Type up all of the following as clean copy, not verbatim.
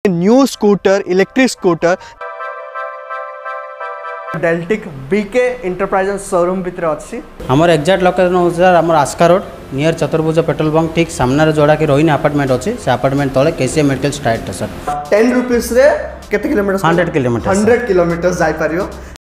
New scooter electric scooter Deltic BK enterprises showroom भितर अच्छी हमर एग्जैक्ट लोकेशन हो सर हमर Aska road near Chaturbhuj petrol pump ठीक सामने जोड़ा कि रोहिणी अपार्टमेंट अच्छी से अपार्टमेंट तले KCA medical straight sir 10 rupees रे केते किलोमीटर 100 किलोमीटर 100 किलोमीटर जाई परियो।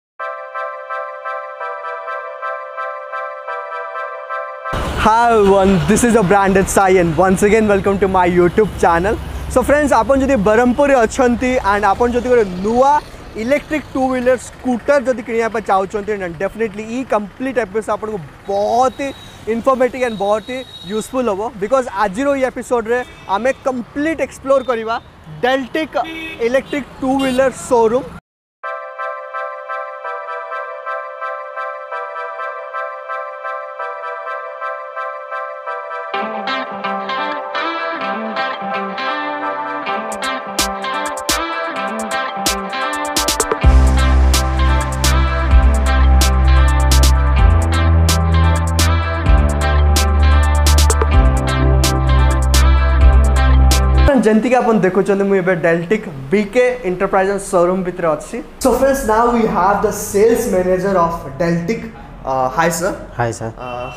Hi everyone, this is a branded Sai and once again welcome to my YouTube channel. So friends, आपन जदि बरहमपुर अछंती एंड आपन जदि गोटे नुआ इलेक्ट्रिक टू व्हीलर स्कूटर जदि किनिया पे चाहउछंती डेफिनेटली ई कंप्लीट एपिसोड आपन को बहुत ही इन्फॉर्मेटिव एंड बहुत ही यूजफुल होबो बिकॉज आज रो ई एपिसोड रे आमे कंप्लीट एक्सप्लोर करिवा Deltic electric two wheeler showroom. जंती का अपन देखो चंदे मुझे डेल्टिक बीके एंटरप्राइजेस शोरूम भितर अच्छी। So friends now we have the sales manager of Deltic. Hi sir. Hi sir.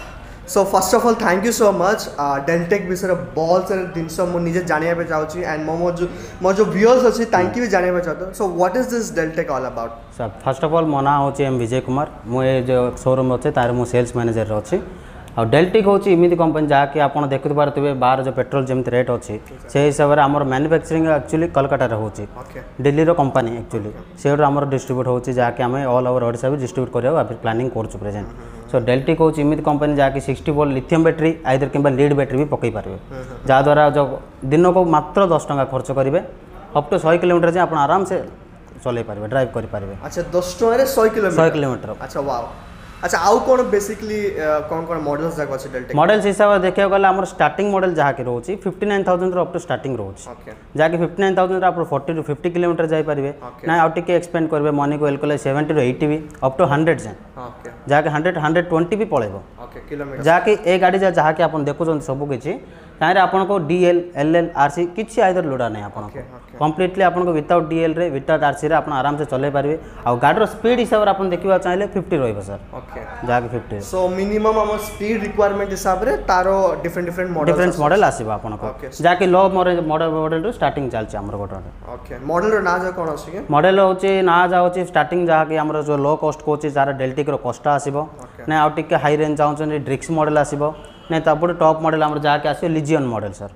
So first of all thank you so much Deltic विषय बहुत सारे जिनस मुझे जानिया पे चाहूँ एंड मो जो व्यूअर्स अच्छी तांकी भी जानिया पे चाहते। So what is this Deltic all about? Sir first of all मो ना होची एम विजय कुमार मुझे जो शोरूम अच्छे तार मु सेल्स मैनेजर अच्छी। और डेल्टिक हूँ इमिति कंपनी जहाँकि आप देखु पारे बाहर जो पेट्रोल जमी रेट अच्छी से हिसाब से आम मैन्युफैक्चरिंग एक्चुअली कलकाता होची दिल्ली रो कंपनी एक्चुअली से आम डिस्ट्रीब्यूट होची जहाँकि आम ऑल ओवर ओडिशा भी डिस्ट्रीब्यूट करवा प्लानिंग कर प्रेजेंट। सो डेल्टिक हूँ इमिति कंपनी जहाँकि 60 वोल्ट लिथियम बैटेरी आइदर कि लीड बैटेरी भी पकई पारे जहाँद्वारा जो दिन को मात्र 10 टଙ୍କା खर्च करेंगे अप टू 100 किलोमीटर जाए आप आराम से चल पारे ड्राइव करेंगे। अच्छा 10 टଙ୍କା 100 किलोमीटर। अच्छा वाओ। अच्छा आउ कौन बेसिकली कौन मॉडल्स जाक अछि डेल्टिक? मॉडल्स हिसाब से देखिया गला हमर स्टार्टिंग मॉडल जहाँ की रोची 59000 रो अप टू स्टार्टिंग रोची जहाँ की 59000 आप 40 टू 50 किलोमीटर जाई परिबे ना आउ टिके एक्सपेंड करबे मनी को एलकोले 70 टू 80 भी अप टू 100 जाए जहाँ की 100 120 भी पळेबो किलोमीटर जहाँ की ए गाड़ी जहाँ की आपण देखुछन सब किछि तारे आपन को डीएल एलएल आरसी किछि आइदर लोडा नै आपन को कंप्लीटली आपन को विदाउट डीएल रे विदाउट आरसी रे आपण आराम से चले पारिबे। आ गाड़ी रो स्पीड हिसाब रे आपण देखिबा चाहिले 50 रहइबो सर जहाँ की 50। सो मिनिमम हम स्पीड रिक्वायरमेंट हिसाब रे तारो डिफरेंट मॉडल आसीबा आपन को जहाँ की लो मॉडल रो स्टार्टिंग चलछि हमर गोटा। ओके मॉडल रो ना जा कोन आसी के मॉडल होछि ना जा होछि स्टार्टिंग जहाँ की हमर जो लो कॉस्ट को होछि जारा डेल्टिक रो कॉस्ट आसीबो ना आ टिके हाई रेंज चाहछन ड्रिक्स मॉडल आसीबो नहीं तब टॉप मॉडल हमर जहाँ के आसीबो लिजियन मॉडल सर।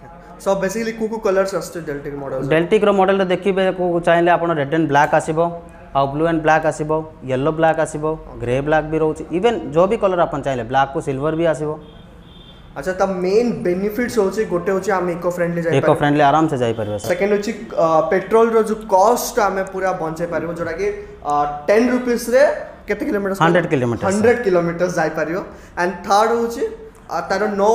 सो बेसिकली कुकु कलर्स आछे डेल्टिक मॉडल डेल्टिक रो मॉडल रे देखिबे को चाहिले आपण रेड एंड ब्लैक आसीबो आ ब्लू एंड ब्लैक आसीबो येलो ब्लैक आसीबो ग्रे ब्लैक भी रहउछि इवन जो भी कलर आपण चाहिले ब्लैक को सिल्वर भी आसीबो। अच्छा तब मेन बेनिफिट्स होछि गोटे होछि हम इको फ्रेंडली आराम से जाई परबे। सेकंड होछि पेट्रोल रो जो कॉस्ट हमें पूरा बंचे परबो जोटा कि 10 रुपीस रे केते किलोमीटर 100 किलोमीटर जाई परियो। एंड थर्ड होछि तारो नो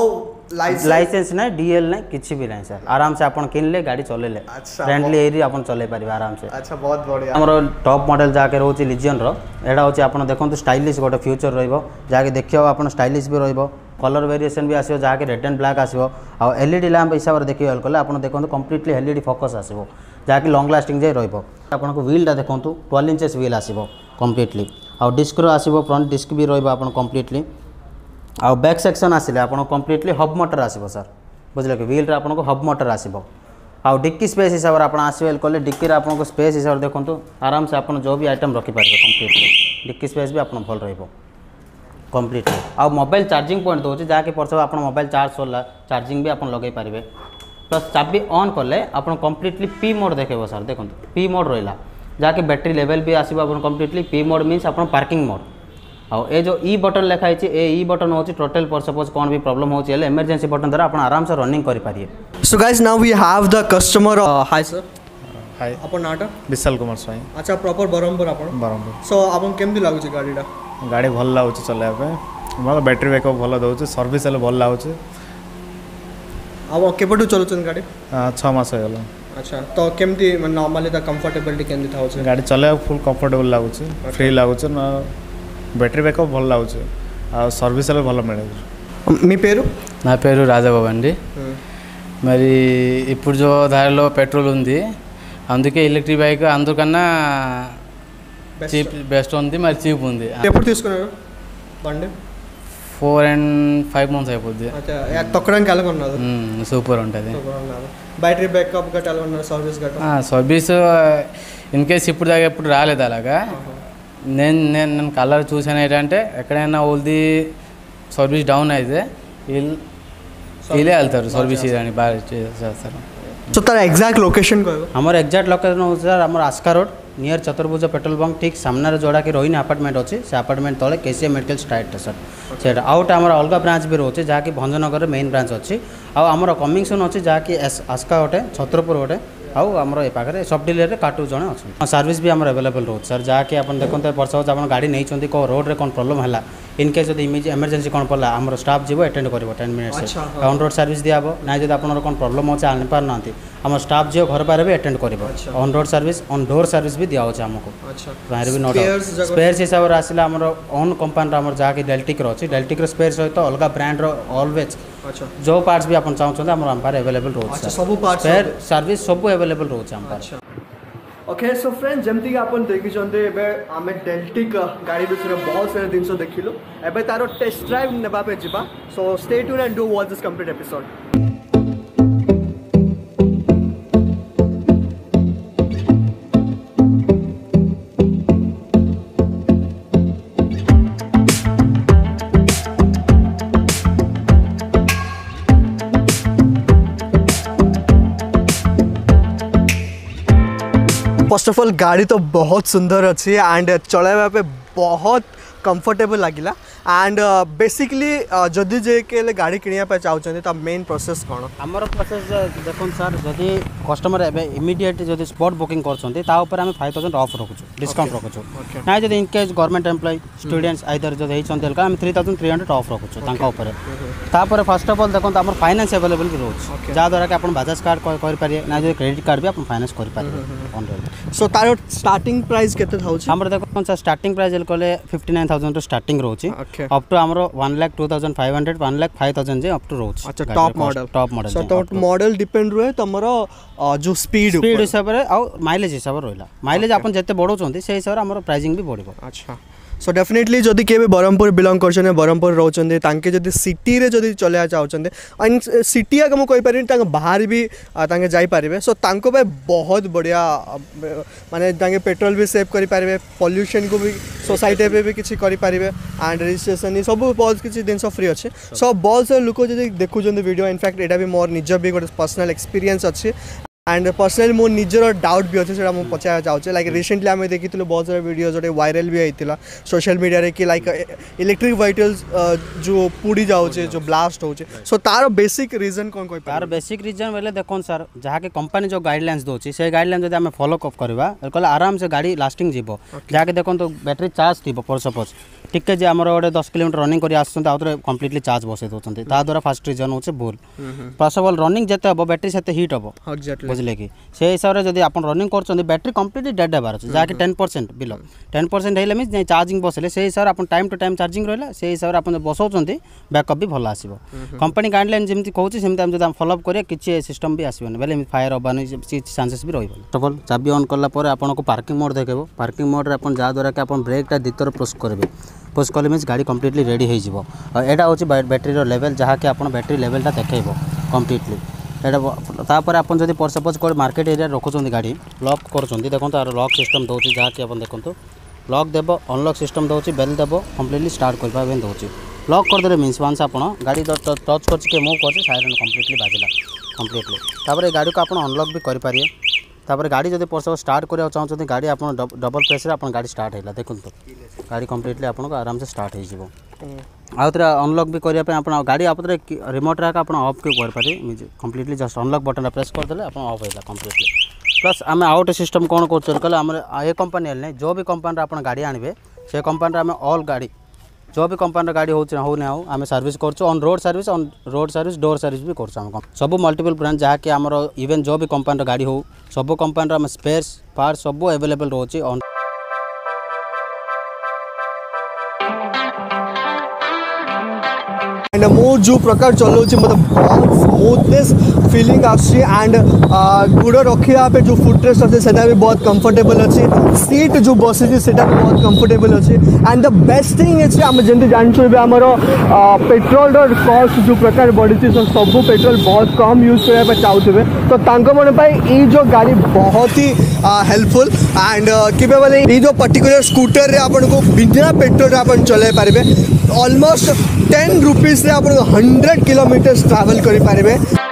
लाइसेंस ना डीएल ना किछि भी नहीं सर आराम से अपन किनले गाड़ी चलेले फ्रेंडली एरिया अपन चले परिबे आराम से। अच्छा बहुत बढ़िया। हमरो टॉप मॉडल जाके रहउछि लिजियन रो एडा होछि अपन देखंतु स्टाइलिश गोटे फ्यूचर रहइबो जाके देखियो अपन स्टाइलिश भी रहइबो कलर वेरिएशन भी आसीबो जाके रेड एंड ब्लैक आसीबो आ एलईडी लैंप हिसाब रे देखियो अलकले अपन देखंतु कंप्लीटली एलईडी फोकस आसीबो जाके लॉन्ग लास्टिंग जाय रहइबो। अपन को व्हील दा देखंतु 12 इंचेस व्हील आसीबो कंप्लीटली आ डिस्क रो आसीबो फ्रंट डिस्क भी रहइबो अपन कंप्लीटली आ बैक सेक्शन आसिले आपन कंप्लीटली हब मोटर आसीबो सर बुझले कि व्हील रे आपन को हब मोटर आसीबो आ डिक्की स्पेस हिसाब रे आपन आसीबेल कोले डिक्की रे आपन को स्पेस हिसाब रे देखंतु आराम से आपन जो भी आइटम रखि पारबे कंप्लीटली डिक्की स्पेस भी आपन भल रहइबो कंप्लीटली। आ मोबाइल चार्जिंग पॉइंट दोछि जाके परसो आपन मोबाइल चार्ज होला चार्जिंग भी आपन लगाई पारबे प्लस चाबी ऑन करले आपन कंप्लीटली पी मोड देखेबो सर देखंतु पी मोड रहला जाके बैटरी लेवल भी आसीबो आपन कंप्लीटली पी मोड मींस आपन पार्किंग मोड और ये जो ई बटन लिखा है ए ई बटन होची टोटल पर सपोज कौन भी प्रॉब्लम होची एले इमरजेंसी बटन द्वारा आपण आराम से रनिंग करि पारिए। So guys now we have the customer. Hi sir. Hi अपन नाटा विशाल कुमार स्वाई। अच्छा प्रॉपर बरहमपुर अपन बरहमपुर। सो आपन केमदी लागुची गाडीटा? गाड़ी भल लागुची चलाय पे मतलब बैटरी बैकअप भल दउची सर्विस एले भल लागुची। अब केपटू चलुचन गाड़ी? 6 मास हो गला। अच्छा तो केमदी नॉर्मली द कंफर्टेबिलिटी केमदी थाउची? गाड़ी चलाय फुल कंफर्टेबल लागुची फ्री लागुची ना बैटरी बैकअप भल लागुची आ सर्विस एले भल मिले। మీ పేరు? నా పేరు రాజగోబండి। మరి ఇప్పుడు జో దారిలో పెట్రోల్ ఉంది, అందుకే ఎలక్ట్రిక్ బైక్ అందుకన్నా చీప్ బెస్ట్ ఉంది, మరి చీప్ ఉంది. ఎప్పుడు తీసుకున్నారు బండి? 4 and 5 months అయిపోద్ది. తొక్కడానికి ఎలా ఉన్నది? సూపర్ ఉంటుంది. బ్యాటరీ బ్యాకప్ గట్రా ఎలా ఉన్నది? సర్వీస్ గట్రా? సర్వీస్ ఇన్ కేస్ ఇప్పుడు దాకా ఎప్పుడు రాలేదు అలాగా. నేను కలర్ చూసాను ఏంటంటే ఎక్కడైనా ఓల్ది సర్వీస్ డౌన్ అయితే వీళ్ళే వెళ్తారు सर्विस అని బాగా చేస్తారు. तो तार एग्जैक्ट लोकेशन को हमर एग्जैक्ट लोकेशन हो सर हमर Aska road near Chaturbhuj petrol pump ठीक सामने जोड़ा कि रोहिणी अपार्टमेंट अच्छी से अपार्टमेंट तले केसीएम मेडिकल स्ट्राइट सर से आउट आम अलग ब्रांच भी रोचे जहाँकि भंजनगर मेन ब्रांच अच्छी आमर कमिंग सुन अच्छी जहाँकि आस्का गोटे छत्रपुर गोटे आमर ए पाखे सब डिलर काटू जड़े अच्छे सर्विस भी आम अवेलेबल रोच सर जहाँकि आप देखते वर्ष वर्ष आप गाड़ी नहीं कौ रोड रे कौन प्रोब्लेम है इन केस जब इमरजेंसी कौन पड़ा आम स्टाफ जीव अटेंड कर 10 मिनट्स ऑन रोड सर्विस दिया ना जब आप कौन प्रोब्लेम अच्छे आनी पारना आम स्टाफ जीव घर पारे भी अटेंड कर on road service on door service भी दिया आमको बाहर भी नोट स्पेयर्स हिसाब से आसला आम ओन कंपनी जहाँकि डेल्टिक अच्छी डेल्टिक स्पेयर सहित अलग ब्रांड ऑलवेज जो पार्ट्स भी आप चाहते आम पारे अवेलेबल रोच स्पेयर सर्विस सब अवेलेबल रोच आम पारे. ओके सो फ्रेंड्स जमती आप देखी आम डेल्टिक गाड़ी विषय बहुत सारे जिन देखिलु एबे तार टेस्ट ड्राइव नेबा पे जिबा so stay tuned and do watch this complete episode. First of all गाड़ी तो बहुत सुंदर अच्छी एंड चलाइबा पे बहुत कंफर्टेबल लगिला एंड बेसिकली जदि जे के गाड़ी किनिया चाहते तो मेन प्रोसेस कौन आमर प्रोसेस देखो सर जदि कस्टमर एबे इमीडिएट जदि स्पॉट बुकिंग करछन्ते ता ऊपर हम 5000 ऑफ रखुछु डिस्काउंट रखुछु ना जदि in case government employ students either जदि हेछन्ते हम 3300 ऑफ रखुछु तांका ऊपर तापर फर्स्ट ऑफ ऑल देखो हमर फाइनेंस अवेलेबल भी रोज जा द्वारा कि अपन बजाज कार्ड कर पारिए ना जदि क्रेडिट कार्ड भी अपन फाइनेंस कर पारिए ऑनलाइन. सो तार स्टार्टिंग प्राइस केते थाउछ? हमर देखो सर स्टार्टिंग प्राइस कहले 59000 टू स्टार्टिंग रोची अप टू हमरो 1,02,500 1,05,000 जे अप टू रोच. अच्छा top model so top model depend रहे तमरो जो स्पीड हिसाब रे आ माइलेज हिसाब रे रहला माइलेज अपन जते बढौचंती से हिसाब रे हमरो प्राइसिंग भी बढ़िबो. अच्छा सो डेफिनेटली जदि के ब्रह्मपुर बिलंग कर ब्रह्मपुर रोचंदे तांके जदि सिटी रे जदि चले चाहते एंड सिटी आगे मुझे कहीपर बाहर भी तांके जाई पारिबे सो तांको पे बहुत बढ़िया माने तांके पेट्रोल भी सेव करि पारिबे पॉल्यूशन को भी सोसाइटी पे भी किसी करि पारिबे एंड रजिस्ट्रेशन सब बहुत किसी जिन फ्री अच्छे सो बहुत सारे लोक जदि देखुछन वीडियो इनफैक्ट एटा भी मोर निज भी गोटे पर्सनल एक्सपीरियंस अच्छे एंड पर्सनली मो निजर डाउट भी अच्छे से पचार चाहे लाइक रिसेंटली आम देखी बहुत सारे वीडियो जो वायरल भी होता सोशल मीडिया रे कि लाइक इलेक्ट्रिक व्हीकल्स जो पुड़ी जाऊे जो ब्लास्ट हो सो तार बेसिक रीजन कौन कोई तार बेसिक रीजन बोले देखो सर जहाँ की कंपनी जो गाइडलाइंस दूसरी से गाइडलाइन जब आम फॉलो अप करवा कहले आराम से गाड़ी लास्टिंग जीव जहाँ देखो तो बैटेरी चार्ज थी फॉर सपोज टिके जे आमर गोटे 10 किलोमीटर रनिंग कर कम्प्लीटली चार्ज बसई दौरान द्वारा फास्ट रीजन हो भूल फर्स्ट ऑफ ऑल रनिंग जिते हम बैटेरी से हिट हम बुझे कि से हिसाब से जब आप रनिंग कर बैटेरी कम्प्लीटली डेड होबार अच्छे जहाँकि 10% बिलो 10% है मीन चार्जिंग बसले से हिसाब से आप टाइम टू टाइम चार्जिंग रहा से हिसाब से आप बसाऊँ बैकअप भी भल आसो कंपनी गाइडलाइन जमी कहूँ सेमती जब फॉलोअप करें किसी सिस्टम भी आसबनी बोले फायर हबानी चांसेस भी रही फर्स्ट ऑफ ऑल चाबी ऑन कलापर आपको पार्किंग मोड देखेब पार्किंग मोड आप जहाँद्वारा कि आप ब्रेकटा द्वितीय पुश करेंगे पुश कले मीन्स गाड़ी कम्प्लीटली रेडी हो यहाँ हूँ बैटेरी लेवल जहाँ कि आप बैटेरी लेवलटा देखेब कम्प्लीटली तापर आप जब पर सपोज कोई मार्केट एरिया रखुच्च गाड़ी लॉक कर देखो तार लॉक सिस्टम दूसरी जहाँ कि आप देखो लॉक देव अनलॉक सिस्टम दूसरी बेल देव कम्प्लीटली स्टार्ट करने दूसरी लॉक करदे मीन्स वंस आप गाड़ी टच कर मूव कर साइरन कम्प्लीटली बाजिला कम्प्लीटली तापर गाड़ी को आप अनलॉक भी करेंगे तापर गाड़ी जब पर सपोज स्टार्ट करा चाहते गाड़ी आप डबल प्रेसर आप गाड़ी स्टार्ट है देखो गाड़ी कम्प्लीटली आपको आराम से स्टार्ट हो आउ थे अनलॉक भी करने आप गाड़ी आप रिमोट रहा आप ऑफ के करेंगे completely just unlock button press करदे आप ऑफ होगा कम्प्लीटली प्लस आम आउट सिस्टम कौन कर आम ये कंपनी नहीं जो भी कंपनी आप गाड़ी आने से कंपनी आम ऑल गाड़ी जो भी कंपनी गाड़ी हो आम सर्विस कर रोड सर्विस डोर सर्विस भी कर सब मल्टीपल ब्रांड जहाँ कि आम इवेन जो भी कंपनी गाड़ी हो सब कंपनी आम स्पेयर्स पार्ट्स सब अवेलेबल रोचे एंड मु जो प्रकार चलाऊँगी मतलब बहुत स्मूथनेस फीलिंग आसी एंड गुड़ रखा पे जो फुटरेस्ट अच्छे से भी बहुत कंफर्टेबल अच्छी सीट जो बसी भी बहुत कंफर्टेबल अच्छी एंड द बेस्ट थिंग है आम जमी जानते आमर पेट्रोल कॉस्ट जो प्रकार बढ़ी सब पेट्रोल बहुत कम यूज करने चाहूथे तो मन जो गाड़ी बहुत ही हेल्पफुल एंड केबे बोले ये जो पर्टिकुलर स्कूटर रे आपन को बिना पेट्रोल आपन चलाई पारे ऑलमोस्ट 10 रुपीज रे आपन 100 किलोमीटर ट्रैवल करि पारे।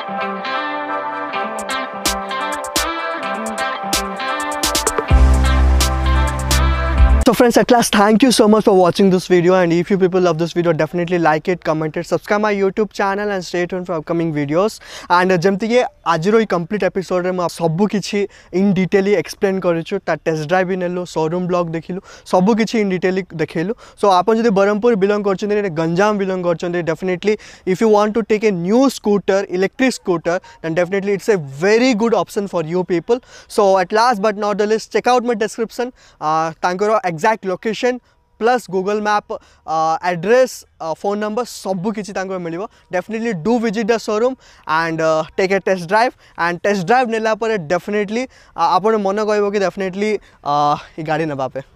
So friends, at last, thank you so much for watching this video, and if you people love this video, definitely like it, comment it, subscribe my YouTube channel and stay tuned for upcoming videos. And जमती ये आज रो complete episode रे म सब किछि in detail explain करिछु ता test drive भी नेलो showroom blog देखिलु सब किछि इन डिटेल देखेलु। सो आपन जदि बरहमपुर बिलोंग करछन गंजाम बिलोंग करछन definitely if you want to take a new scooter electric scooter then definitely it's a very good option for you people. So at last but not the list check out my description तांकर exact location plus Google map address phone number सब किसी मिल definitely do visit the showroom and take a test drive and test drive नेला पर definitely आपण मन कह कि डेफिनेटली गाड़ी नवा पे